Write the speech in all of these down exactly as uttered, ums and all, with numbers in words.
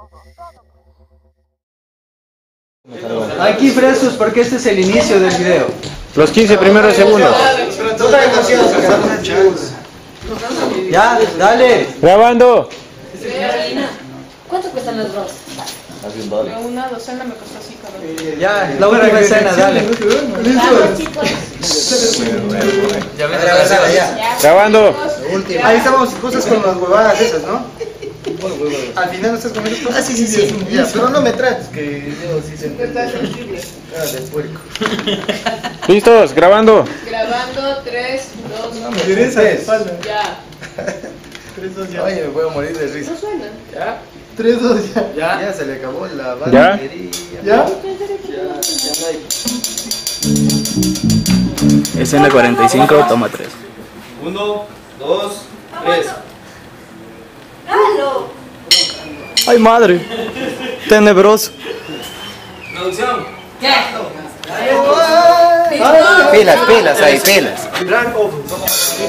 Aquí frescos porque este es el inicio del video. Los quince primeros segundos. Ya, dale. Grabando. ¿Cuánto cuestan las rosas? Una docena me costó así, cabrón. Ya, la última escena, dale. Vamos, chicos. Ya, ya. Grabando. Ahí estamos cosas con las huevadas esas, ¿no? Al final no estás comiendo. Ah, sí, sí, sí. Ya, pero no me trates, que yo sí se me Está sensible. Ah, del puerco. ¿Listos? Grabando. Grabando, tres, dos, No me tienes a la espalda. ya. tres, dos, ya. Oye, me voy a morir de risa. No suena. ¿Ya? tres, dos, ya. Ya. Ya se le acabó la ¿Ya? batería. ¿Ya? Escena cuarenta y cinco, toma tres. Uno, dos, tres. ¡Halo! ¡Ay, madre! Tenebroso. Producción. ¿Qué? Pilas, pilas, ahí, pilas.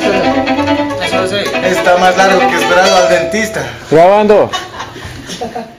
Está más largo que esperando al dentista. Grabando.